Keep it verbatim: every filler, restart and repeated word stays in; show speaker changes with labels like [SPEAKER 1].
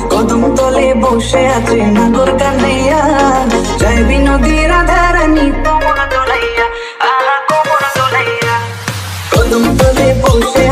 [SPEAKER 1] কদম তলে বসে আছে নাগর কানাইয়া, জয় বিনোদী রাধা রানী কোমর দোলাইয়া, আহা কোমর দোলাইয়া। কদম তলে বসে